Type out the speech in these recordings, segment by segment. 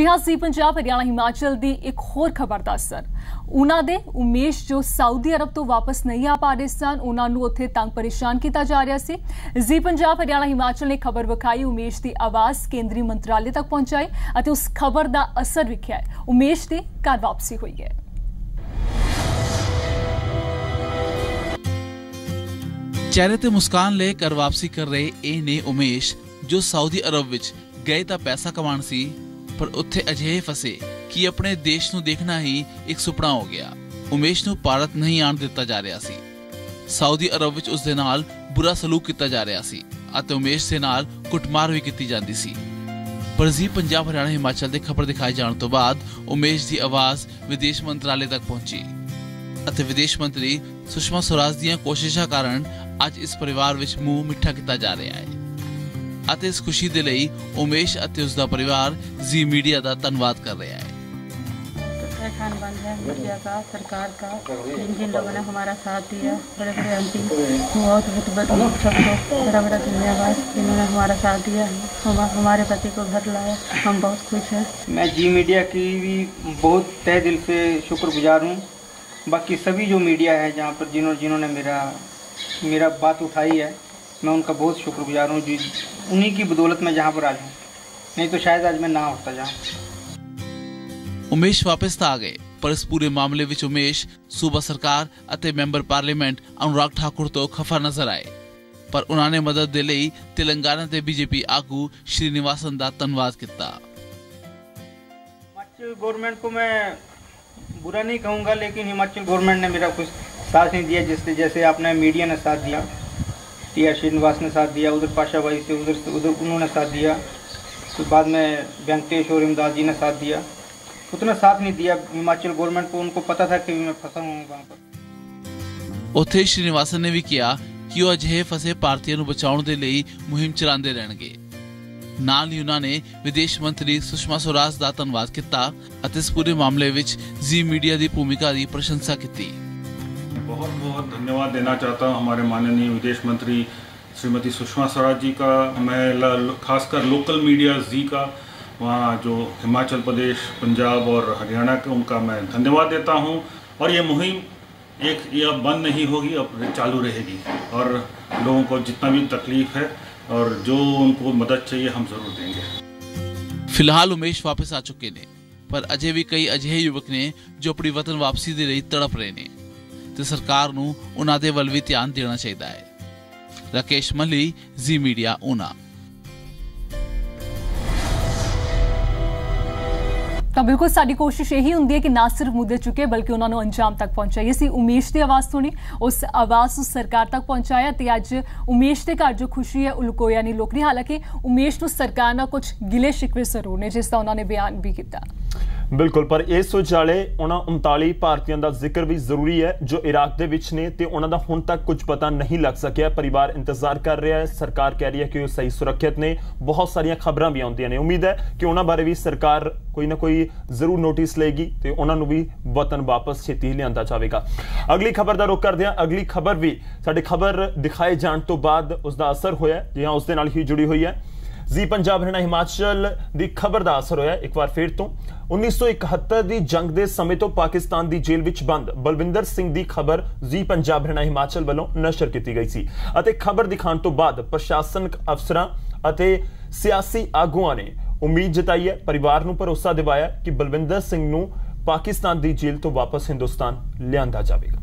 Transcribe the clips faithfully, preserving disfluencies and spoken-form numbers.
ਰਿਹਾ ਸੀ ਪੰਜਾਬ ਹਰਿਆਣਾ ਹਿਮਾਚਲ ਦੀ ਇੱਕ ਹੋਰ ਖਬਰ ਦਾ ਅਸਰ। ਉਹਨਾਂ ਦੇ ਉਮੇਸ਼ ਜੋ ਸਾਊਦੀ ਅਰਬ ਤੋਂ ਵਾਪਸ ਨਹੀਂ ਆ ਪਾ ਰਹੇ ਸਨ, ਉਹਨਾਂ ਨੂੰ ਉੱਥੇ ਤੰਗ ਪਰੇਸ਼ਾਨ ਕੀਤਾ ਜਾ ਰਿਹਾ ਸੀ। ਜੀ ਪੰਜਾਬ ਹਰਿਆਣਾ ਹਿਮਾਚਲ ਨੇ ਖਬਰ ਵਿਖਾਈ, ਉਮੇਸ਼ ਦੀ ਆਵਾਜ਼ ਕੇਂਦਰੀ ਮੰਤਰਾਲੇ ਤੱਕ ਪਹੁੰਚਾਈ ਅਤੇ ਉਸ ਖਬਰ ਦਾ ਅਸਰ ਵਿਖਿਆ। ਉਮੇਸ਼ ਦੀ ਘਰ ਵਾਪਸੀ ਹੋਈ ਹੈ। चेहरे ते मुस्कान ले घर वापसी कर रहे ਇਹ ਨੇ ਉਮੇਸ਼ ਜੋ ਸਾਊਦੀ ਅਰਬ ਵਿੱਚ ਗਏ ਤਾਂ ਪੈਸਾ ਕਮਾਉਣ ਸੀ, ਪਰ ਉੱਥੇ ਅਜਿਹੇ ਫਸੇ ਕਿ ਆਪਣੇ ਦੇਸ਼ ਨੂੰ ਦੇਖਣਾ ਹੀ ਇੱਕ ਸੁਪਨਾ ਹੋ ਗਿਆ। ਉਮੇਸ਼ ਨੂੰ ਭਾਰਤ ਨਹੀਂ ਆਉਣ ਦਿੱਤਾ ਜਾ ਰਿਹਾ ਸੀ। ਸਾਊਦੀ ਅਰਬ ਵਿੱਚ ਉਸ ਦੇ ਨਾਲ ਬੁਰਾ ਸਲੂਕ ਕੀਤਾ ਜਾ ਰਿਹਾ ਸੀ ਅਤੇ ਉਮੇਸ਼ ਦੇ ਨਾਲ ਕੁੱਟਮਾਰ ਵੀ ਕੀਤੀ ਜਾਂਦੀ ਸੀ। ਪਰ ਜੀ ਪੰਜਾਬ ਹਰਿਆਣਾ ਹਿਮਾਚਲ ਦੇ ਖਬਰ ਦਿਖਾਏ ਜਾਣ ਤੋਂ ਬਾਅਦ ਉਮੇਸ਼ ਦੀ ਆਵਾਜ਼ ਵਿਦੇਸ਼ ਮੰਤਰਾਲੇ ਤੱਕ ਪਹੁੰਚੀ ਅਤੇ ਵਿਦੇਸ਼ ਮੰਤਰੀ ਸੁਸ਼ਮਾ ਸਵਰਾਜ ਦੀਆਂ ਕੋਸ਼ਿਸ਼ਾਂ ਕਾਰਨ ਅੱਜ ਇਸ ਪਰਿਵਾਰ ਵਿੱਚ ਮੂੰਹ ਮਿੱਠਾ ਕੀਤਾ ਜਾ ਰਿਹਾ ਹੈ ਅਤੇ ਇਸ ਖੁਸ਼ੀ ਦੇ ਲਈ ਉਮੇਸ਼ ਅਤੇ ਉਸ ਦਾ ਪਰਿਵਾਰ जी मीडिया ਦਾ ਧੰਨਵਾਦ कर रहा है। खान बंद है मीडिया का, सरकार का, जिन लोगों ने हमारा साथ दिया, बड़े बड़े एमपी बहुत बहुत सबको बड़ा बड़ा धन्यवाद जिन्होंने हमारा साथ दिया, हम हमारे पति को घर लाया, हम बहुत खुश हैं। मैं जी मीडिया की भी बहुत तहे दिल से शुक्रगुजार हूँ। बाकी सभी जो मीडिया है जहाँ पर जिन्होंने जिन्होंने मेरा मेरा बात उठाई है, मैं उनका बहुत शुक्रगुजार हूँ। जी उन्हीं की बदौलत मैं जहाँ पर आज हूँ, नहीं तो शायद आज मैं ना होता जहाँ। ਉਮੇਸ਼ ਵਾਪਸ ਤਾਂ ਆ ਗਏ, ਪਰ ਇਸ ਪੂਰੇ ਮਾਮਲੇ ਵਿੱਚ ਉਮੇਸ਼ ਸੂਬਾ ਸਰਕਾਰ ਅਤੇ ਮੈਂਬਰ ਪਾਰਲੀਮੈਂਟ ਅਨੁਰਾਗ ਠਾਕੁਰ ਤੋਂ ਖਫਾ ਨਜ਼ਰ ਆਏ। ਪਰ ਉਹਨਾਂ ਨੇ ਮਦਦ ਦੇ ਲਈ ਤੇਲੰਗਾਨਾ ਦੇ ਬੀਜੇਪੀ ਆਗੂ श्रीनिवासन ਦਾ ਧੰਨਵਾਦ ਕੀਤਾ। हिमाचल गवर्नमेंट को मैं बुरा नहीं कहूँगा, लेकिन हिमाचल गवर्नमेंट ने मेरा कुछ साथ नहीं दिया। जिससे जैसे आपने मीडिया ने साथ दिया, टी आर श्रीनिवास ने साथ दिया, उधर पाशा भाई से उधर से उधर उन्होंने साथ दिया, फिर बाद में वेंकटेश और इमदाद जी ने साथ दिया। उतना साथ नहीं दिया हिमाचल गवर्नमेंट को, उनको पता था कि मैं फंसा हूँ वहाँ पर। ਉੱਥੇ श्रीनिवासन ਨੇ ਵੀ ਕਿਹਾ ਕਿ ਉਹ ਅਜਿਹੇ ਫਸੇ ਭਾਰਤੀਆਂ ਨੂੰ ਬਚਾਉਣ ਦੇ ਲਈ ਮੁਹਿੰਮ ਚਲਾਉਂਦੇ ਰਹਿਣਗੇ। ਨਾਲ ਹੀ ਉਹਨਾਂ ਨੇ ਵਿਦੇਸ਼ ਮੰਤਰੀ ਸੁਸ਼ਮਾ ਸਵਰਾਜ ਦਾ ਧੰਨਵਾਦ ਕੀਤਾ ਅਤੇ ਇਸ ਪੂਰੇ ਮਾਮਲੇ ਵਿੱਚ जी मीडिया ਦੀ ਭੂਮਿਕਾ ਦੀ ਪ੍ਰਸ਼ੰਸਾ ਕੀਤੀ। बहुत बहुत धन्यवाद देना चाहता हूँ हमारे माननीय विदेश मंत्री श्रीमती सुषमा स्वराज जी का। मैं खासकर लोकल मीडिया जी का, वहाँ जो हिमाचल प्रदेश, पंजाब और हरियाणा का, उनका मैं धन्यवाद देता हूँ। और ये मुहिम एक ये अब बंद नहीं होगी, अब चालू रहेगी और लोगों को जितना भी तकलीफ है और जो उनको मदद चाहिए हम ज़रूर देंगे। फिलहाल उमेश वापस आ चुके ने, पर अजे भी कई अजिहे युवक ने जो अपनी वतन वापसी ਦੇ ਲਈ ਤੜਪ ਰਹੇ ਨੇ ਤੇ ਸਰਕਾਰ ਨੂੰ ਉਹਨਾਂ ਦੇ ਵੱਲ ਵੀ ਧਿਆਨ ਦੇਣਾ ਚਾਹੀਦਾ ਹੈ। Rakesh Malli, Zee media, Una. ਤਾਂ ਬਿਲਕੁਲ ਸਾਡੀ ਕੋਸ਼ਿਸ਼ ਇਹੀ ਹੁੰਦੀ ਹੈ ਕਿ ਨਾ ਸਿਰਫ ਮੁੱਦੇ ਚੁੱਕੇ ਬਲਕਿ ਉਹਨਾਂ ਨੂੰ ਅੰਜਾਮ ਤੱਕ ਪਹੁੰਚਾਈਏ। ਅਸੀਂ ਉਮੇਸ਼ ਦੀ ਆਵਾਜ਼ ਸੁਣੀ, ਉਸ ਆਵਾਜ਼ ਨੂੰ ਸਰਕਾਰ ਤੱਕ ਪਹੁੰਚਾਇਆ ਤੇ ਅੱਜ ਉਮੇਸ਼ ਦੇ ਘਰ ਜੋ ਖੁਸ਼ੀ ਹੈ ਉਹ ਲੁਕੋਇਆ ਨਹੀਂ ਲੋਕ ਰਹੀ। ਹਾਲਾਂਕਿ ਉਮੇਸ਼ ਨੂੰ ਸਰਕਾਰ ਨਾਲ ਕੁਝ ਗਿਲੇ ਸ਼ਿਕਵੇ ਜ਼ਰੂਰ ਨੇ, ਜਿਸ ਦਾ ਉਹਨਾਂ ਨੇ ਬਿਆਨ ਵੀ ਕੀਤਾ। बिल्कुल, पर इस विचाले उन्होंने उनताली भारतीयों का जिक्र भी जरूरी है जो इराक दे विच ने ते उन्हां दा हुण तक कुछ पता नहीं लग सकिया। परिवार इंतजार कर रहा है, सरकार कह रही है कि वो सही सुरक्षित ने। बहुत सारिया खबरां भी आउंदियां ने, उम्मीद है कि उन्हां बारे भी सरकार कोई ना कोई जरूर नोटिस लेगी ते उन्हां नूं भी वतन वापस छेती लिआंदा जावेगा। अगली खबर दा रुख करदे हां। अगली खबर भी साडी खबर दिखाए जाण तो बाद उसका असर होया जी हां उस दे नाल ही जुड़ी हुई है। जी पंजाब हरियाणा हिमाचल की खबर का असर होया एक बार फिर तो। उन्नीस सौ इकहत्तर की जंग के समय तो पाकिस्तान की जेल विच बंद बलविंदर सिंह की खबर जी पंजाब हरियाणा हिमाचल वालों नशर की गई सी अते खबर दिखाने तो बाद प्रशासनिक अफसरां अते सियासी आगुआं ने उम्मीद जताई है, परिवार नूं भरोसा दिवाया कि बलविंदर सिंह नूं पाकिस्तान की जेल तो वापस हिंदुस्तान लिआंदा जावेगा।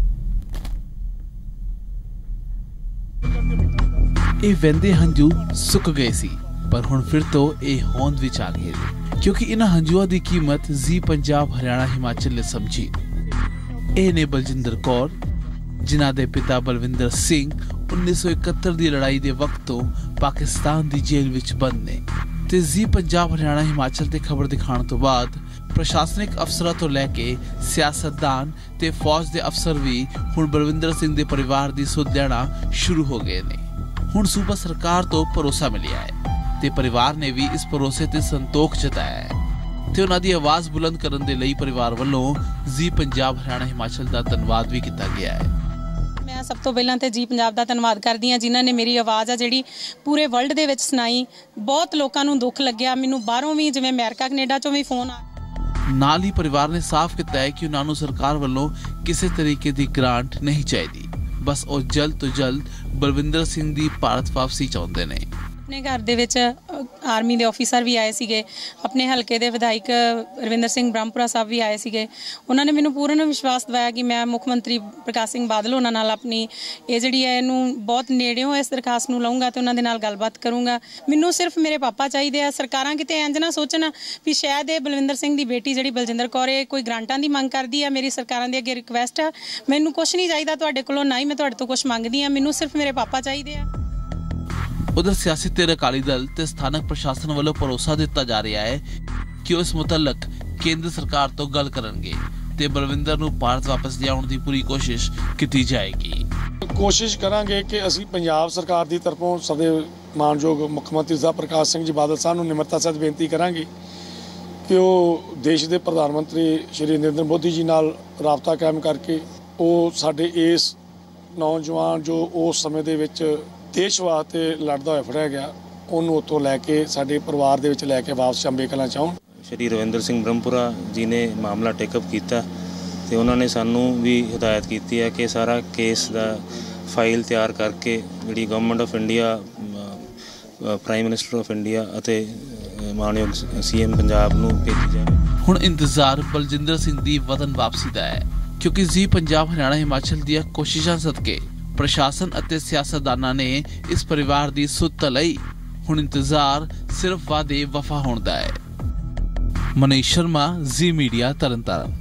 ਇਹ ਵਹਿੰਦੇ ਹੰਝੂ ਸੁੱਕ ਗਏ ਸੀ, ਪਰ ਹੁਣ ਫਿਰ ਤੋਂ ਇਹ ਹੋਂਦ ਵਿੱਚ ਆ ਗਏ ਨੇ ਕਿਉਂਕਿ ਇਹਨਾਂ ਹੰਝੂਆਂ ਦੀ ਕੀਮਤ ਜੀ ਪੰਜਾਬ ਹਰਿਆਣਾ ਹਿਮਾਚਲ ਨੇ ਸਮਝੀ। ਇਹ ਨੇ ਬਲਜਿੰਦਰ ਕੌਰ, ਜਿਨ੍ਹਾਂ ਦੇ ਪਿਤਾ ਬਲਵਿੰਦਰ ਸਿੰਘ ਉੱਨੀ ਸੌ ਇਕਹੱਤਰ ਦੀ ਲੜਾਈ ਦੇ ਵਕਤ ਤੋਂ ਪਾਕਿਸਤਾਨ ਦੀ ਜੇਲ੍ਹ ਵਿੱਚ ਬੰਦ ਨੇ ਤੇ ਜੀ ਪੰਜਾਬ ਹਰਿਆਣਾ ਹਿਮਾਚਲ ਤੇ ਖਬਰ ਦਿਖਾਉਣ ਤੋਂ ਬਾਅਦ ਪ੍ਰਸ਼ਾਸਨਿਕ ਅਫਸਰਾਂ ਤੋਂ ਲੈ ਕੇ ਸਿਆਸਤਦਾਨ ਤੇ ਫੌਜ ਦੇ ਅਫਸਰ ਵੀ ਹੁਣ ਬਲਵਿੰਦਰ ਸਿੰਘ ਦੇ ਪਰਿਵਾਰ ਦੀ ਸੁਧ ਲੈਣਾ ਸ਼ੁਰੂ ਹੋ ਗਏ ਨੇ। ਹੁਣ ਸੂਬਾ ਸਰਕਾਰ ਤੋਂ ਭਰੋਸਾ ਮਿਲਿਆ ਹੈ ਤੇ ਪਰਿਵਾਰ ਨੇ ਵੀ ਇਸ ਭਰੋਸੇ ਤੇ ਸੰਤੋਖ ਜਤਾਇਆ ਹੈ ਤੇ ਉਹਨਾਂ ਦੀ ਆਵਾਜ਼ ਬੁਲੰਦ ਕਰਨ ਦੇ ਲਈ ਪਰਿਵਾਰ ਵੱਲੋਂ ਜੀ ਪੰਜਾਬ ਹਰਿਆਣਾ ਹਿਮਾਚਲ ਦਾ ਧੰਨਵਾਦ ਵੀ ਕੀਤਾ ਗਿਆ ਹੈ। मैं सब तो पहलां ते जी पंजाब दा धन्नवाद करदी हां जिन्हां ने मेरी आवाज़ आ जिहड़ी पूरे वर्ल्ड दे विच सुनाई। बहुत लोकां नूं दुख लग्गिया, मैनूं बाहरों भी जिवें अमेरिका कनेडा चों भी फोन आ। नाल ही परिवार ने साफ किया है कि उन्होंने सरकार वालों किसी तरीके की ग्रांट नहीं चाहिए, बस वो जल्द तो जल्द बलविंदर सिंह की भारत वापसी चाहते हैं। अपने घर दे विच आर्मी दे ऑफिसर भी आए सीगे, अपने हलके दे विधायक रविंदर सिंह ब्रह्मपुरा साहब भी आए सीगे। उन्होंने मैनूं पूर्ण विश्वास दिवाया कि मैं मुख मंत्री प्रकाश सिंह बादल उन्हां नाल अपनी ये जिहड़ी है इहनूं बहुत नेड़ियों इस दरखास्त नूं लऊंगा ते उन्हां दे नाल गलबात करूंगा। मैनूं सिर्फ मेरे पापा चाहिए आ। सरकारां किते इंज ना सोचण भी शायद ये बलविंदर सिंह दी बेटी जिहड़ी बलजिंदर कौर है कोई ग्रांटां दी मंग करदी है। मेरी सरकारां दे अगे रिक्वेस्ट है, मैनूं कुछ नहीं चाहिए तुहाडे कोलों, ना ही मैं तुहाडे तों कुछ मंगदी हां। मैनूं सिर्फ मेरे पापा चाहिए आ। उधर सियासी धिर अकाली दल ते स्थानक प्रशासन वालों भरोसा दिता जा रहा है कि इस मुतलक केंद्र सरकार तो गल करनगे ते बलविंदर नूं भारत वापस लियाउण दी पूरी कोशिश की जाएगी। कोशिश करांगे कि असीं पंजाब सरकार की तरफों सदे मानयोग मुख मंत्री साहब प्रकाश सिंह जी बादल साहब नूं निमरता सहित बेनती करांगे कि वो देश के प्रधानमंत्री श्री नरेंद्र मोदी जी नाल राबता कायम करके वो साडे इस नौजवान जो उस समय दे विच देश वास्ते लड़दा होया फड़िया गया उन्होंने उतों लैके साडे परिवार दे विच लैके वापस अंबे कलां चाहण। श्री रविंदर सिंह ब्रह्मपुरा जी ने मामला टेकअप किया तो उन्होंने सानू भी हिदायत की है कि सारा केस का फाइल तैयार करके जी government of India prime minister of India अते मानयोग सी एम पंजाब नूं भेजी जाए। हुण इंतजार बलजिंदर सिंह दी वतन वापसी का है क्योंकि जी पंजाब हरियाणा हिमाचल दी कोशिशां सदके प्रशासन अते सियासतदानां ने इस परिवार दी सुध लई। हुण इंतजार सिर्फ वादे वफा होण दा है। Manish Sharma, Zee media, Tarn Taran.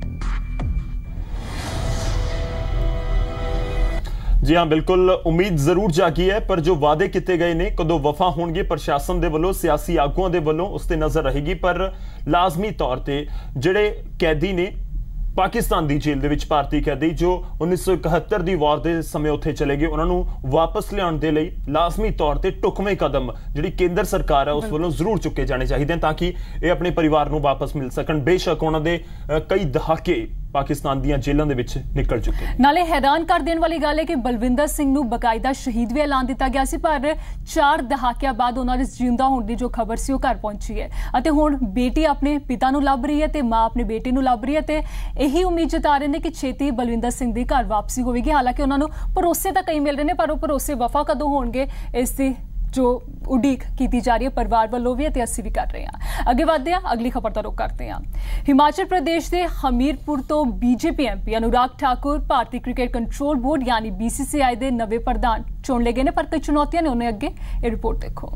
जी हाँ, बिल्कुल उम्मीद जरूर जागी है, पर जो वादे किए गए ने कदों वफा होणगे प्रशासन दे वल्लों सियासी आगुआं दे वल्लों उस ते नजर रहेगी। पर लाजमी तौर ते जिहड़े कैदी ने पाकिस्तान की जेल दे विच भारतीय कैदी जो उन्नीस सौ इकहत्तर की वार के समय उत्थे चले गए उन्होंने वापस लियाउण दे लई लाजमी तौर पर ढुकवें कदम जिहड़ी केंद्र सरकार है उस वालों जरूर चुके जाने चाहिए ताकि ये अपने परिवार नूं वापस मिल सकन। बेशक उन्हां दे कई दहाके पाकिस्तान दीयां जेलों दे विच निकल चुके। नाले हैरान कर देने वाली गल है कि बलविंदर सिंह नूं बकायदा शहीद भी ऐलान दिता गया सी, पर चार दहाकियां बाद उन्हां दे जिंदा होण दी जो खबर सी घर पहुंची है अते हुण बेटी अपने पिता नूं लभ रही है ते मां अपने बेटे नूं लभ रही है ते यही उम्मीद जता रहे हैं कि छेती बलविंदर सिंह दी घर वापसी होगी। हालांकि उन्होंने भरोसे तो कई मिल रहे हैं पर वो भरोसे वफा कदों होणगे इसकी जो उड़ीक की जा रही है परिवार वालों भी असी भी कर रहे हैं। अगे बढ़ते हैं, अगली खबर का रुख करते हैं। हिमाचल प्रदेश के हमीरपुर तो BJP M P Anurag Thakur भारतीय क्रिकेट कंट्रोल बोर्ड यानी बीसीसीआई के नवे प्रधान चुन ले गए हैं, पर कई चुनौतियां ने उन्हें अगे। ये रिपोर्ट देखो।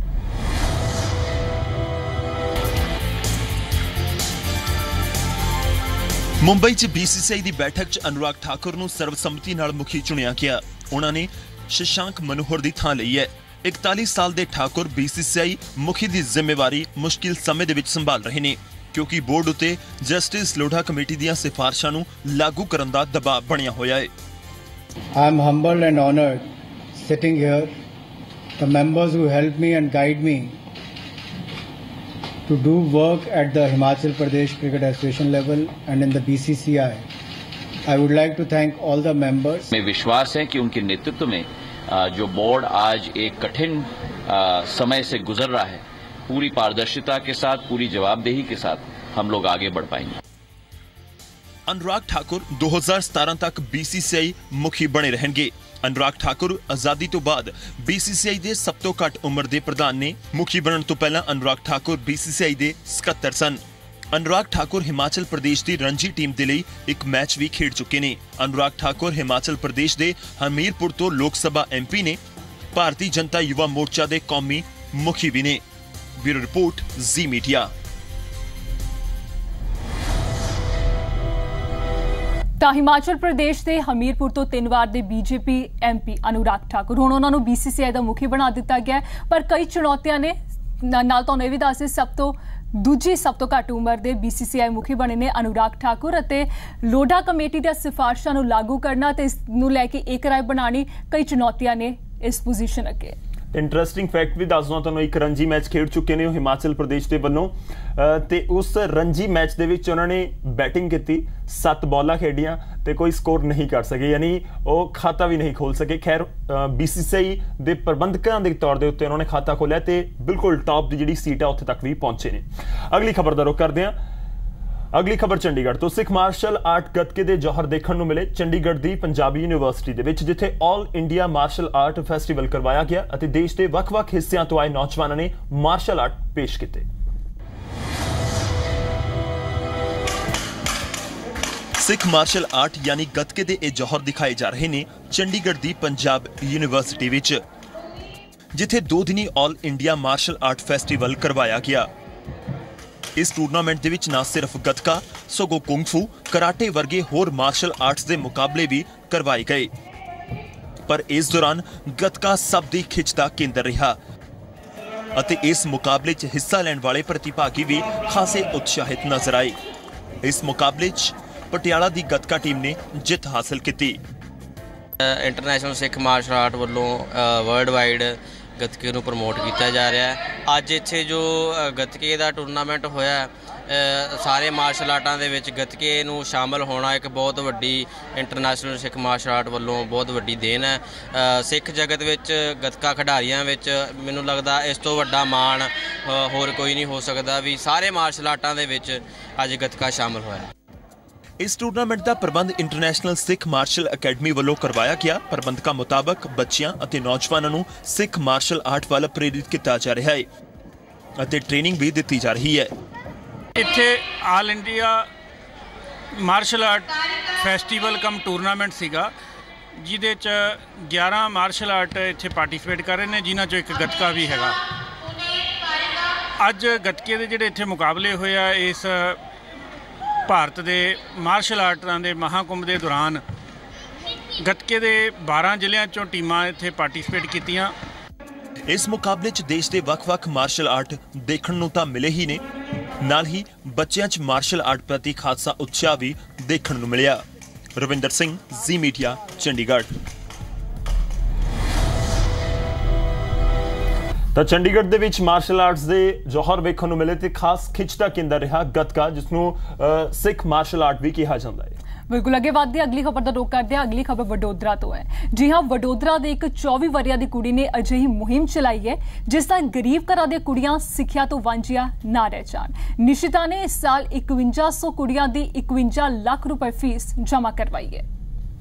मुंबई च बीसीसीआई की बैठक च अनुराग ठाकुर नूं सर्वसम्मति नाल मुखी चुनिया गया। उन्होंने शशांक मनोहर की थां लई है। इकताली साल के ठाकुर बीसीसीआई मुखी की जिम्मेवारी मुश्किल समय दे विच संभाल रहे हैं क्योंकि बोर्ड उत्ते जस्टिस लोढ़ा कमेटी दीयां सिफारिशां नूं लागू करन दा दबाव बनिया होया है। I am humbled and honored sitting here. The members who helped me and guide me to do work at the Himachal Pradesh Cricket Association level and in the B C C I. I would like to thank all the members. मैं विश्वास है कि उनके नेतृत्व में जो board आज एक कठिन समय से गुजर रहा है, पूरी पारदर्शिता के साथ, पूरी जवाबदेही के साथ हम लोग आगे बढ़ पाएंगे। अनुराग ठाकुर दो हज़ार सतारह तक बीसीसीआई मुखी बने रहेंगे। अनुराग ठाकुर आजादी तो बाद बीसीसीआई दे सब तो घट उम्र दे प्रधान ने। मुखी बनने तो पहला अनुराग ठाकुर बीसीसीआई दे सतहत्तर सन। अनुराग ठाकुर हिमाचल प्रदेश की रणजी टीम के लिए एक मैच भी खेड चुके ने। अनुराग ठाकुर हिमाचल प्रदेश के हमीरपुर तो लोक सभा एमपी ने। भारतीय जनता युवा मोर्चा के कौमी मुखी भी ने। Bureau report, Zee media. ਤਾਂ ਹਿਮਾਚਲ ਪ੍ਰਦੇਸ਼ ਦੇ ਹਮੀਰਪੁਰ ਤੋਂ ਤਿੰਨ ਵਾਰ ਦੇ ਬੀਜੇਪੀ ਐਮਪੀ ਅਨੁਰਾਗ ਠਾਕੁਰ ਹੁਣ ਉਹਨਾਂ ਨੂੰ ਬੀਸੀਸੀਆਈ ਦਾ ਮੁਖੀ ਬਣਾ ਦਿੱਤਾ ਗਿਆ, ਪਰ ਕਈ ਚੁਣੌਤੀਆਂ ਨੇ। ਨਾਲ ਤੁਹਾਨੂੰ ਇਹ ਵੀ ਦੱਸ ਦੇ ਸਭ ਤੋਂ ਦੂਜੀ ਸਭ ਤੋਂ ਘੱਟ ਉਮਰ ਦੇ ਬੀਸੀਸੀਆਈ ਮੁਖੀ ਬਣੇ ਨੇ ਅਨੁਰਾਗ ਠਾਕੁਰ ਅਤੇ ਲੋਢਾ ਕਮੇਟੀ ਦੀਆਂ ਸਿਫਾਰਿਸ਼ਾਂ ਨੂੰ ਲਾਗੂ ਕਰਨਾ ਤੇ ਇਸ ਨੂੰ ਲੈ ਕੇ ਇੱਕ ਰਾਏ ਬਣਾਉਣੀ, ਕਈ ਚੁਣੌਤੀਆਂ ਨੇ ਇਸ ਪੋਜੀਸ਼ਨ ਅੱਗੇ। इंटरस्टिंग फैक्ट भी दस दूँ तुहानूं, एक रणजी मैच खेड चुके हैं हिमाचल प्रदेश के वलों ते उस रणजी मैच दे विच उन्होंने बैटिंग की, सत्त बॉलां खेडियां ते कोई स्कोर नहीं कर सके, यानी वो खाता भी नहीं खोल सके। खैर बीसीसीआई के प्रबंधकों के तौर के उत्ते उन्होंने खाता खोलिया ते बिल्कुल टॉप की जिहड़ी सीट है उत्थे तक भी पहुंचे ने। अगली खबर का रुख करते हैं। अगली खबर चंडीगढ़ तो सिख मार्शल आर्ट गतके दे जौहर देखण नूं मिले चंडीगढ़ दी पंजाबी यूनिवर्सिटी दे विच, जिथे all India martial art festival करवाया गया अते देश के वख-वख हिस्सियां तो आए नौजवानों ने मार्शल आर्ट पेश किए। सिख मार्शल आर्ट यानी गतके दे ए जौहर दिखाए जा रहे ने चंडीगढ़ दी पंजाब यूनिवर्सिटी विच, जिथे दो दिनी all India martial art festival करवाया गया। इस टूरनामेंट दे विच ना सिर्फ गतका सगों कुंग-फू, कराटे वर्गे होर मार्शल आर्ट्स दे मुकाबले भी करवाए गए, पर इस दौरान गतका सब दी खिच दा केंद्र रहा अते इस मुकाबले च हिस्सा लैण वाले प्रतिभागी भी खासे उत्साहित नजर आए। इस मुकाबले च पटियाला दी गतका टीम ने जित हासिल की। इंटरनेशनल सिख मार्शल आर्ट वालों वर्ल्ड वाइड गतके नूं प्रमोट किया जा रहा है। अज इत्थे जो गतके का टूरनामेंट होया, सारे मार्शल आर्टां दे विच गतके नूं शामिल होना एक बहुत वड्डी इंटरनेशनल सिख मार्शल आर्ट वालों बहुत वड्डी देन है। सिख जगत विच गतका खिडारियां विच मैनूं लगदा इस तो वड्डा माण होर कोई नहीं हो सकदा भी सारे मार्शल आर्टां दे विच अज गतका शामिल होया। इस टूरनामेंट का प्रबंध इंटरनेशनल सिख मार्शल अकैडमी वालों करवाया गया। प्रबंधकों मुताबक बच्चियां अते नौजवानों नूं सिख मार्शल आर्ट वाल प्रेरित किया जा रहा है अते ट्रेनिंग भी दी जा रही है। इत्थे all India martial art festival cum tournament सीगा, जिहदे च ग्यारह मार्शल आर्ट इत्थे पार्टिसिपेट कर रहे हैं, जिन्हां चों एक गतका भी हैगा। अज गतके दे जिहड़े इत्थे मुकाबले होया, इस भारत के मार्शल आर्टां के महाकुंभ के दौरान गतके के बारह जिलों चों टीमां इत्थे पार्टिसिपेट कीतियां। इस मुकाबले च देश के वख-वख मार्शल आर्ट देखण नूं तां मिले ही ने, नाल ही बच्चियां च मार्शल आर्ट प्रति खासा उत्साह भी देखण नूं मिलिया। Ravinder Singh, Zee media, Chandigarh. तो चंडीगढ़ दे विच मार्शल आर्ट्स दे जौहर वेखण नूं मिले ते खास खिच दा केंद्र रहा गतका, जिसनूं सिख मार्शल आर्ट भी कहा जाता है। बिल्कुल अगे बढ़ते अगली खबर का रुख करते हैं। अगली खबर वडोदरा तो है। जी हाँ, वडोदरा के एक चौबी वरिया की कुड़ी ने अजिही मुहिम चलाई है जिसका गरीब घर दी कुड़ियां सिक्ख्या तो वांझिया ना रह जान। निशिता ने इस साल इकवंजा सौ कुड़ियां दी इकवंजा लाख रुपए फीस जमा करवाई है।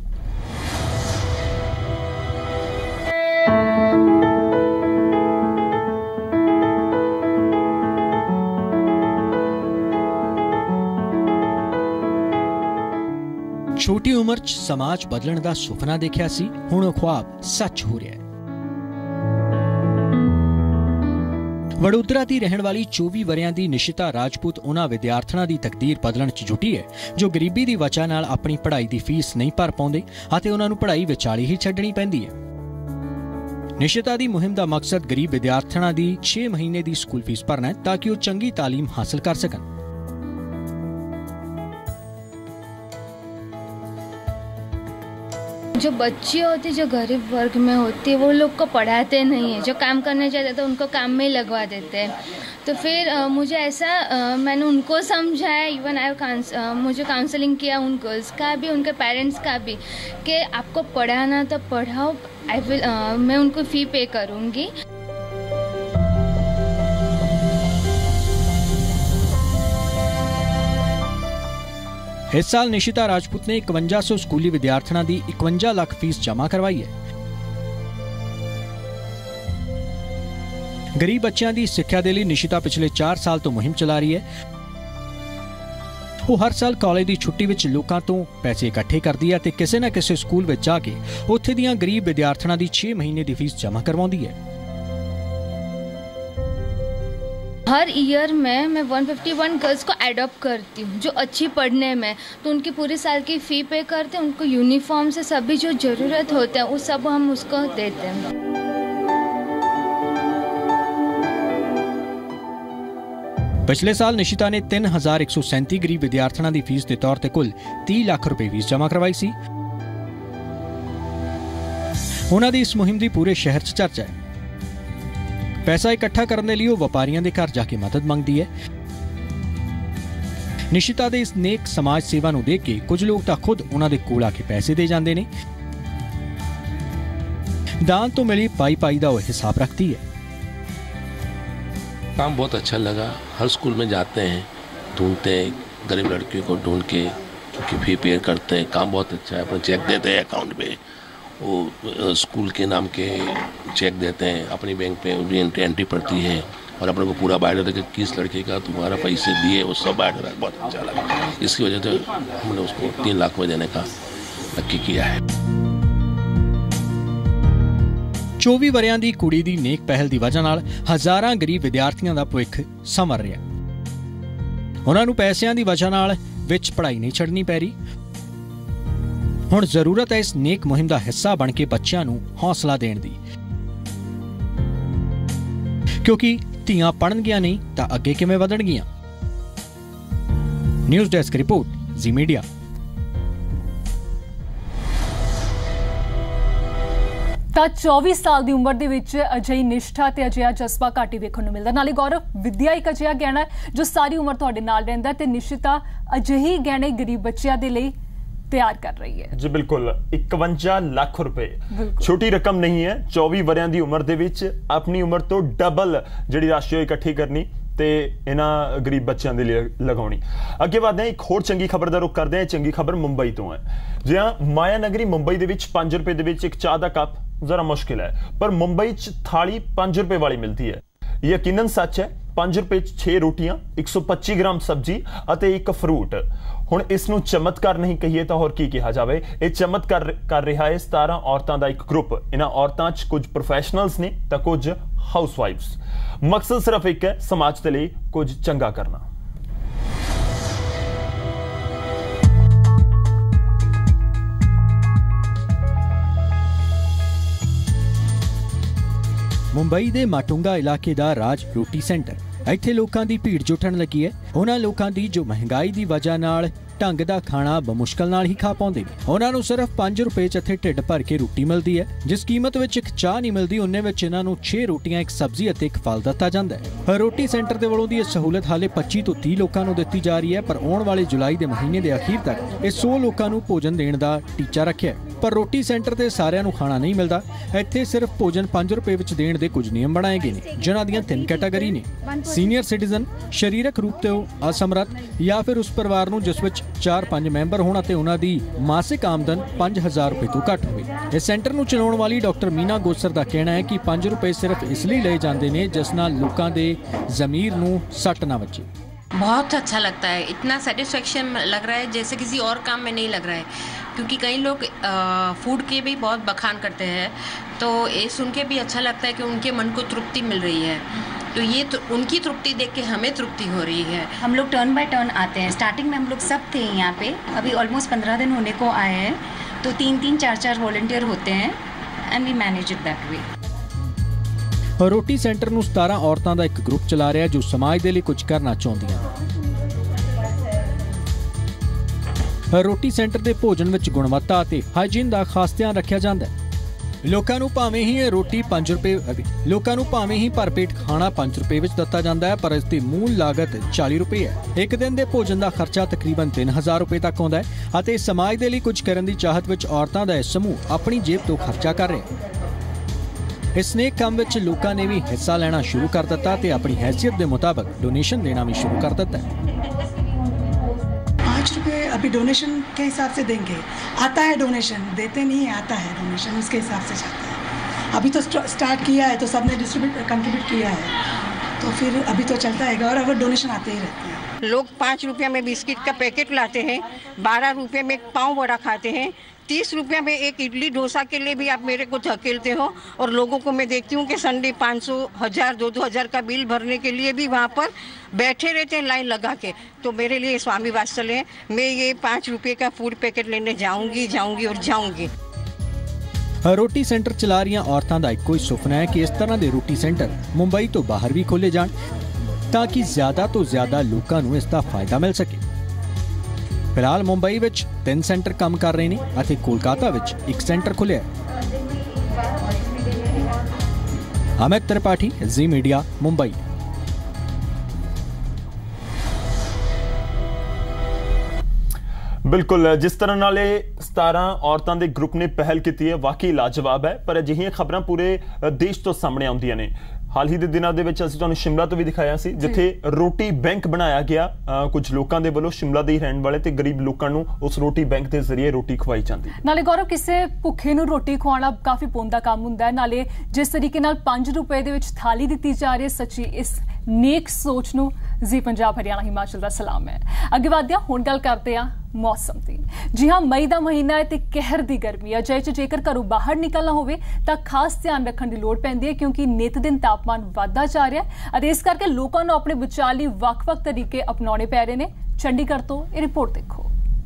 छोटी उम्र च समाज बदलण दा सुपना देखिया सी, हुण ओ ख्वाब सच हो रहा है। वडोदरा दी रहण वाली चौबी वरियां दी निशिता राजपूत उन्हां विद्यार्थियों दी तकदीर बदलण च जुटी है जो गरीबी दी वजह नाल अपनी पढ़ाई दी फीस नहीं भर पाउंदे अते उन्हां नूं पढ़ाई विचाली ही छड्डणी पैंदी है। निशिता दी मुहिम दा मकसद गरीब विद्यार्थियों दी छे महीने दी स्कूल फीस भरना है ताकि वो चंगी तालीम हासिल कर सकन। जो बच्चे होते जो गरीब वर्ग में होती है वो लोग को पढ़ाते नहीं है, जो काम करने चाहते तो उनको काम में ही लगवा देते हैं। तो फिर आ, मुझे ऐसा आ, मैंने उनको समझाया, इवन आई मुझे काउंसलिंग किया उन गर्ल्स का भी उनके पेरेंट्स का भी कि आपको पढ़ाना तो पढ़ाओ, आई विल मैं उनको फ़ी पे करूँगी। इस साल निशिता राजपूत ने इकवंजा सौ स्कूली विद्यार्थियों की इकवंजा लाख फीस जमा करवाई है। गरीब बच्चों की सिक्ख्या के लिए निशिता पिछले चार साल तो मुहिम चला रही है। वो हर साल कॉलेज की छुट्टी विच लोकां तो पैसे इकट्ठे करती है ते किसी न किसी स्कूल विच जाके उत्थे दियां गरीब विद्यार्थियों की छे महीने की फीस जमा करवाउंदी है। हर ईयर में मैं एक सौ इक्यावन गर्ल्स को एडॉप्ट करती हूँ जो अच्छी पढ़ने में, तो उनकी पूरी साल की फ़ी पे करते हैं, उनको यूनिफॉर्म से सभी जो ज़रूरत होते हैं वो सब हम उसको देते हैं। पिछले साल निशिता ने तीन हजार एक सौ सैंती गरीब विद्यार्थियों की फीस के तौर पर कुल तीस लाख रुपए फीस जमा करवाई सी। उन्हां दी इस मुहिम की पूरे शहर च चर्चा है। पैसा इकट्ठा करने लिए वो व्यापारियों के घर जाके मदद मंगती है। निशिता दे इस नेक समाज सेवा नूं देख के कुछ लोग तो खुद उन्हां दे कोल आके पैसे दे जाते हैं। दान तो मिली पाई पाई का वो हिसाब रखती है। काम बहुत अच्छा लगा। हर स्कूल में जाते हैं, ढूंढते हैं गरीब लड़कियों को, ढूंढ के उनकी फी पे करते हैं। काम बहुत अच्छा है। अपना चेक देते हैं अकाउंट पे, वो स्कूल के नाम के चेक देते हैं, अपनी बैंक पे उनकी एंट्री एंट्री पड़ती है और अपने को पूरा बायोडाटा कि किस लड़के का तुम्हारा पैसे दिए वो सब बायोडाटा बहुत अच्छा लगा। इसकी वजह से हमने उसको तीन लाख में देने का नक्की किया है। चौबी वरियां दी कुड़ी दी नेक पहल दी वजह नाल हज़ारां गरीब विद्यार्थियों दा भविख संवर रिहा। उन्हां नूं पैसिਆਂ दी वजह नाल विच पढ़ाई नहीं छड्डनी पै रही। हुण जरूरत है इस नेक मुहिम दा हिस्सा बन के बच्चिਆਂ नूं हौसला देण दी, क्योंकि ਧੀਆਂ पढ़नगियां नहीं तां अगे किवें वधणगियां। News desk report, Zee media. ਤਾਂ चौबीस साल ਦੀ ਉਮਰ ਦੇ ਵਿੱਚ ਅਜਿਹੀ ਨਿਸ਼ਠਾ ਤੇ ਅਜਿਹਾ ਜਜ਼ਬਾ ਘੱਟ ਹੀ ਵੇਖਣ ਨੂੰ ਮਿਲਦਾ। ਨਾਲੇ ਗੌਰਵ, ਵਿਦਿਆ ਇੱਕ ਅਜਿਹਾ ਗਹਿਣਾ ਹੈ ਜੋ ਸਾਰੀ ਉਮਰ ਤੁਹਾਡੇ ਨਾਲ ਰਹਿੰਦਾ ਤੇ ਨਿਸ਼ਚਿਤਾ ਅਜਿਹੀ ਗਹਿਣੇ ਗਰੀਬ ਬੱਚਿਆਂ ਦੇ ਲਈ ਤਿਆਰ ਕਰ ਰਹੀ ਹੈ। ਜੀ ਬਿਲकुल, इक्यावन ਲੱਖ ਰੁਪਏ ਛੋਟੀ ਰਕਮ ਨਹੀਂ ਹੈ। चौबीस ਵਰਿਆਂ ਦੀ ਉਮਰ ਦੇ ਵਿੱਚ ਆਪਣੀ ਉਮਰ ਤੋਂ ਡਬਲ ਜਿਹੜੀ ਰਾਸ਼ੀ ਉਹ ਇਕੱਠੀ ਕਰਨੀ ਤੇ ਇਹਨਾਂ ਗਰੀਬ ਬੱਚਿਆਂ ਦੇ ਲਈ ਲਗਾਉਣੀ। ਅੱਗੇ ਵਧਦੇ ਹਾਂ, ਇੱਕ ਹੋਰ ਚੰਗੀ ਖਬਰ ਦਾ ਰੁਖ ਕਰਦੇ ਹਾਂ। ਚੰਗੀ ਖਬਰ ਮੁੰਬਈ ਤੋਂ ਹੈ। ਜੀ ਹਾਂ, ਮਾਇਆ ਨਗਰੀ ਮੁੰਬਈ ਦੇ ਵਿੱਚ पाँच रुपए ਦੇ ਵਿੱਚ ਇੱਕ ਚਾਹ ਦਾ ਕੱਪ जरा मुश्किल है, पर मुंबई च थाली पांच रुपए वाली मिलती है। यकीनन सच है। पांच रुपए च छह रोटियां, एक सौ पच्ची ग्राम सब्जी अते एक फ्रूट। हुण इस नूं चमत्कार नहीं कहिए तो होर की कहा जावे। ये चमत्कार कर रहा है सतारह औरतां दा एक ग्रुप। इन्हां औरतां च कुछ प्रोफैशनल्स ने तां कुछ हाउसवाइफ्स। मकसद सिर्फ एक है, समाज दे लई कुछ चंगा करना। मुंबई के माटुंगा इलाके का राज रोटी सेंटर। इत्थे लोकां दी भीड़ जुटण लगी है। उन्हां लोकां दी जो महंगाई की वजह नाल ढंग का खाना बमुश्किल नाल ही खा पाउंदे ने। उन्हां नूं सिर्फ पांच रुपए च इत्थे ढिड भर के रोटी मिलती है। जिस कीमत विच एक चाह नहीं मिलती, उन्ने विच इन्हां नूं छे रोटियां, एक सब्जी अते एक फल दिता जांदा है। रोटी सेंटर दे वल्लों दी इह सहूलत हाले पच्चीस तो तीस लोकां नूं दित्ती जा रही है, पर आउण वाले जुलाई दे महीने दे अखीर तक इह सौ लोकां नूं भोजन देण दा टीचा रखिआ है। पर रोटी सेंटर ते सारिਆਂ ਨੂੰ खाना नहीं मिलता। ਇੱਥੇ सिर्फ भोजन पांच रुपए ਵਿੱਚ ਦੇਣ ਦੇ ਕੁਝ ਨਿਯਮ ਬਣਾਏ ਗਏ ਨੇ, ਜਿਨ੍ਹਾਂ ਦੀਆਂ ਤਿੰਨ ਕੈਟਾਗਰੀ ਨੇ: ਸੀਨੀਅਰ ਸਿਟੀਜ਼ਨ, ਸਰੀਰਕ ਰੂਪ ਤੋਂ ਅਸਮਰੱਥ, ਜਾਂ ਫਿਰ ਉਸ ਪਰਿਵਾਰ ਨੂੰ ਜਿਸ ਵਿੱਚ ਚਾਰ ਪੰਜ ਮੈਂਬਰ ਹੋਣ ਅਤੇ ਉਹਨਾਂ ਦੀ ਮਾਸਿਕ ਆਮਦਨ पाँच हज़ार रुपए ਤੋਂ ਘੱਟ ਹੋਵੇ। ਇਸ ਸੈਂਟਰ ਨੂੰ ਚਲਾਉਣ ਵਾਲੀ ਡਾਕਟਰ ਮੀਨਾ ਗੋਸਰ ਦਾ ਕਹਿਣਾ ਹੈ ਕਿ पाँच रुपए सिर्फ ਇਸ ਲਈ ਲਏ ਜਾਂਦੇ ਨੇ ਜਿਸ ਨਾਲ ਲੋਕਾਂ ਦੇ ਜ਼ਮੀਰ ਨੂੰ ਸੱਟ ਨਾ ਵੱਜੇ। बहुत अच्छा लगता है। इतना सेटिस्फेक्शन लग रहा है जैसे किसी और काम में नहीं लग रहा है, क्योंकि कई लोग फूड के भी बहुत बखान करते हैं, तो ये सुन के भी अच्छा लगता है कि उनके मन को तृप्ति मिल रही है। तो ये तो उनकी तृप्ति देख के हमें तृप्ति हो रही है। हम लोग टर्न बाय टर्न आते हैं। स्टार्टिंग में हम लोग सब थे यहाँ पे, अभी ऑलमोस्ट पंद्रह दिन होने को आए हैं, तो तीन तीन चार चार वॉलंटियर होते हैं and we manage it that way. रोटी सेंटर ਨੂੰ सतारह औरतां ਦਾ ਇੱਕ ਗਰੁੱਪ ਚਲਾ ਰਿਹਾ ਜੋ ਸਮਾਜ ਦੇ ਲਈ ਕੁਝ ਕਰਨਾ ਚਾਹੁੰਦੀਆਂ। रोटी सेंटर ਦੇ ਭੋਜਨ ਵਿੱਚ ਗੁਣਵੱਤਾ ਅਤੇ ਹਾਈਜੀਨ ਦਾ ਖਾਸ ਧਿਆਨ ਰੱਖਿਆ ਜਾਂਦਾ ਹੈ। ਲੋਕਾਂ ਨੂੰ ਭਾਵੇਂ ਹੀ ਇਹ ਰੋਟੀ पाँच रुपए ਲੋਕਾਂ ਨੂੰ ਭਾਵੇਂ ਹੀ ਭਰਪੇਟ ਖਾਣਾ पाँच रुपए ਵਿੱਚ ਦਿੱਤਾ ਜਾਂਦਾ ਹੈ, ਪਰ ਇਸ ਦੀ ਮੂਲ ਲਾਗਤ चालीस रुपए ਹੈ। ਇੱਕ ਦਿਨ ਦੇ ਭੋਜਨ ਦਾ ਖਰਚਾ ਤਕਰੀਬਨ तीन हज़ार रुपए ਤੱਕ ਆਉਂਦਾ ਹੈ ਅਤੇ ਸਮਾਜ ਦੇ ਲਈ ਕੁਝ ਕਰਨ ਦੀ ਚਾਹਤ ਵਿੱਚ ਔਰਤਾਂ ਦਾ ਇਹ ਸਮੂਹ ਆਪਣੀ ਜੇਬ ਤੋਂ ਖਰਚਾ ਕਰ ਰਿਹਾ ਹੈ। इस नेक काम विच लोकां ने भी हिस्सा लेना शुरू कर दिता ते अपनी हैसियत के मुताबिक डोनेशन देना भी शुरू कर दिता है। पाँच रुपये अभी डोनेशन के हिसाब से देंगे। आता है डोनेशन, देते नहीं है, आता है डोनेशन, उसके हिसाब से जाता है। अभी तो स्टार्ट किया है तो सबने डिस्ट्रीब्यूट कंट्रीब्यूट किया है, तो फिर अभी तो चलता है और अगर डोनेशन आते ही रहते हैं। लोग पाँच रुपये में बिस्किट का पैकेट लाते हैं, बारह रुपये में पाव वड़ा खाते हैं, तीस रुपये में एक इडली डोसा के लिए भी आप मेरे को धकेलते हो। और लोगों को मैं देखती हूँ कि संडे पाँच सौ हज़ार दो दो हज़ार का बिल भरने के लिए भी वहाँ पर बैठे रहते हैं लाइन लगा के। तो मेरे लिए स्वामी वात्सल्य है, मैं ये पाँच रुपये का फूड पैकेट लेने जाऊँगी जाऊँगी और जाऊँगी। रोटी सेंटर चला रही औरतों का इको ही सुपना है कि इस तरह के रोटी सेंटर मुंबई तो बाहर भी खोले जान ताकि ज्यादा तो ज्यादा लोगों को इसका फायदा मिल सके। फिलहाल मुंबई विच तीन सेंटर काम कर रहे हैं और कोलकाता विच एक सेंटर खुलिया है। Amit Tripathi, Zee media, Mumbai. बिल्कुल, जिस तरह नाल सतारह औरतों के ग्रुप ने पहल की है वाकई लाजवाब है, पर अजिहियां खबरां पूरे देश तो सामने आउंदियां ने। हाल ही के दिनों के विच असीं तुहानूं शिमला तो भी दिखाया सी, जिथे रोटी बैंक बनाया गया कुछ लोगों के वालों, शिमला दे रहने वाले ते गरीब लोगों नूं उस रोटी बैंक के जरिए रोटी खवाई जाती। नाले गौरव, किसी भुखे नूं रोटी खवाना काफ़ी पुण्य दा काम हुंदा है। नाले जिस तरीके नाल पांच रुपए दे विच थाली दी जा रही है, सच्ची इस नेक सोच नूं जी पंजाब हरियाणा हिमाचल दा सलाम है। अगे वधदे हुण गल करते हैं मौसम की। जी हाँ, मई का महीना है तो कहर की गर्मी है। अजे जेकर घरों बाहर निकलना हो तो खास ध्यान रखने की लोड़ पैंदी है, क्योंकि नित दिन तापमान वधदा जा रहा है। इस करके लोगों को अपने बचाव लई वख-वख तरीके अपनाने पै रहे हैं। चंडीगढ़ तो ये रिपोर्ट देखो।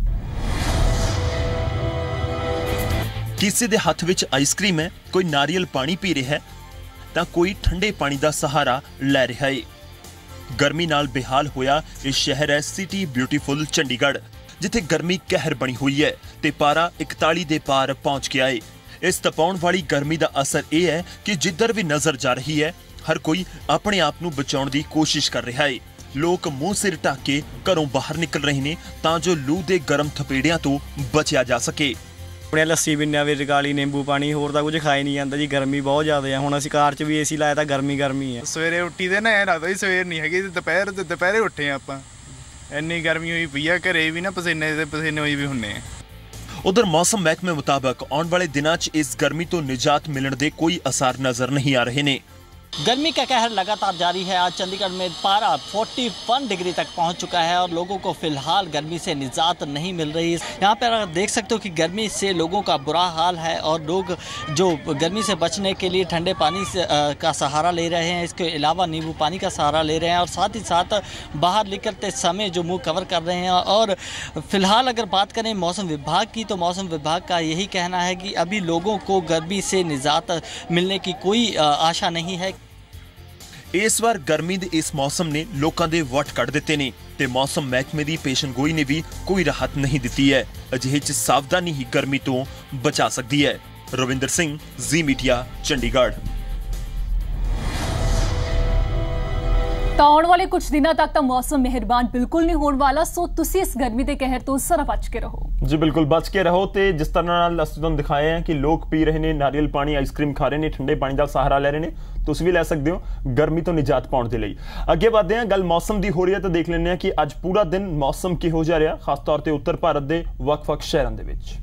किसी दे हथ विच आइसक्रीम है, कोई नारियल पानी पी रहा है तो कोई ठंडे पानी का सहारा लै रहा है। गर्मी नाल बेहाल होया इस शहर है सिटी ब्यूटीफुल चंडीगढ़, जिथे गर्मी कहर बनी हुई है ते पारा इकताली दे पार पहुंच गया है। इस तपाउण वाली गर्मी का असर यह है कि जिधर भी नजर जा रही है, हर कोई अपने आप नूं बचाउण दी कोशिश कर रहा है। लोग मुंह सिर ढक के घरों बाहर निकल रहे हैं तां जो लू दे गर्म थपेड़ियां तो बचिया जा सके। अपने लस्सी पीने विच काली नींबू पानी, होर तां कुछ खाई नहीं जाता जी, गर्मी बहुत ज़्यादा है। हुण असीं कार च भी ए सी लाया तां गर्मी गर्मी है। सवेरे उठी दे ना ऐ लगदा जी सवेर नहीं हैगी, दोपहर ते दोपहरे उठे आपां, इन्नी गर्मी हुई पई है, घरे भी ना पसीने दे पसीने होई भी हुन्ने। उधर मौसम महकमे मुताबिक आने वाले दिनों च इस गर्मी तो निजात मिलने के कोई आसार नजर नहीं आ रहे ने। गर्मी का कहर लगातार जारी है। आज चंडीगढ़ में पारा इकतालीस डिग्री तक पहुंच चुका है और लोगों को फिलहाल गर्मी से निजात नहीं मिल रही है। यहाँ पर आप देख सकते हो कि गर्मी से लोगों का बुरा हाल है और लोग जो गर्मी से बचने के लिए ठंडे पानी से आ, का सहारा ले रहे हैं, इसके अलावा नींबू पानी का सहारा ले रहे हैं और साथ ही साथ बाहर निकलते समय जो मुँह कवर कर रहे हैं। और फिलहाल अगर बात करें मौसम विभाग की, तो मौसम विभाग का यही कहना है कि अभी लोगों को गर्मी से निजात मिलने की कोई आशा नहीं है। इस बार गर्मी दे इस मौसम ने लोगों के वट कढ़ दिते ने ते मौसम महकमे की पेशनगोई ने भी कोई राहत नहीं दी है। अजिहे च सावधानी ही गर्मी तो बचा सकती है। Ravinder Singh, Zee media, Chandigarh. तो आने वाले कुछ दिनों तक तो मौसम मेहरबान बिल्कुल नहीं होने वाला, सो तुसी इस गर्मी के कहर तो जरा बच के रहो। जी बिल्कुल बच के रहो। तो जिस तरह असीं तुहानूं दिखाए हैं कि लोग पी रहे हैं नारियल पानी, आइसक्रीम खा रहे हैं, ठंडे पानी का सहारा ले रहे हैं, तुसीं भी लै सकते हो गर्मी तो निजात पाउण दे लई। अगे वधदे हां, गल मौसम की हो रही है तो देख लैंदे हां कि अज पूरा दिन मौसम किहो जिहा रहा, खास तौर पर उत्तर भारत के वख-वख शहरां दे विच।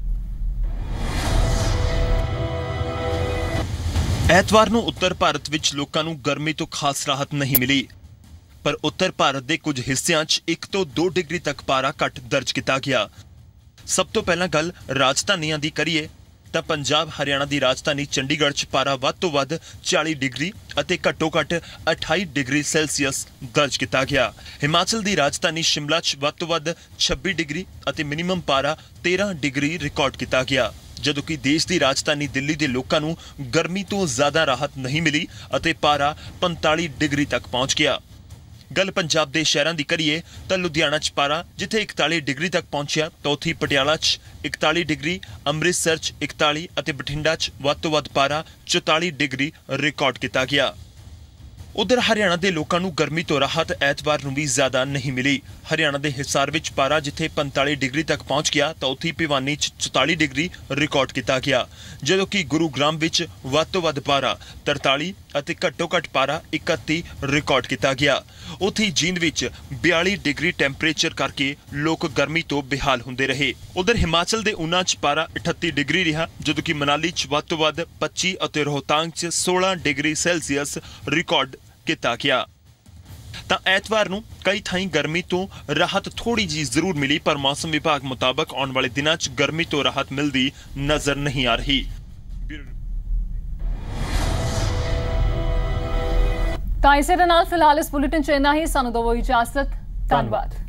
एतवार नूं उत्तर भारत विच लोकां नूं गर्मी तो खास राहत नहीं मिली, पर उत्तर भारत के कुछ हिस्सों च एक तो दो डिग्री तक पारा घट दर्ज किया गया। सब तो पहला गल राजधानियां दी करिए तो पंजाब हरियाणा की राजधानी चंडीगढ़ च पारा वध तो वध चालीस डिग्री अते घट्टो घट अठाई डिग्री सैल्सीयस दर्ज किया गया। हिमाचल की राजधानी शिमला च वध तो वध छब्बीस डिग्री अते मिनीमम पारा तेरह डिग्री रिकॉर्ड किया गया, जदों कि देश की राजधानी दिल्ली के लोगों को गर्मी तो ज्यादा राहत नहीं मिली अते पारा पैंताली डिग्री तक पहुंच गया। गल पंजाब के शहरों की करिए तो लुधियाना च पारा जिथे इकताली डिग्री तक पहुंचा, तो उत्थे पटियाला च इकताली डिग्री, अमृतसर च इकताली अते बठिंडा च वध तो वध पारा चौताली डिग्री रिकॉर्ड किया गया। उधर हरियाणा के लोगों को गर्मी तो राहत एतवार नूं भी ज्यादा नहीं मिली। हरियाणा के हिसार विच पारा जिथे पैंताली डिग्री तक पहुंच गया, तो उत्थे भिवानी च चौताली डिग्री रिकॉर्ड किया गया, जदों कि गुरुग्राम विच वध तो वध पारा तरताली अते घट्टो घट पारा इकत्ती रिकॉर्ड किया गया। उत्थे जींद विच बयाली डिग्री टैंपरेचर करके लोग गर्मी तो बेहाल हुंदे रहे। उधर हिमाचल के ऊना च पारा अठत्ती डिग्री रहा, जदों कि मनाली च वध तो वध पच्ची अते रोहतांग च सोलह डिग्री सैल्सीयस रिकॉर्ड किया गया। तां एतवार नूं कई थाई गर्मी तो राहत थोड़ी जी जरूर मिली, पर मौसम विभाग मुताबिक आने वाले दिनों च गर्मी तो राहत मिलती नजर नहीं आ रही। तो इसे दे नाल फिलहाल इस बुलेटिन च इन्ना ही। सानू दवो इजाजत। धन्यवाद।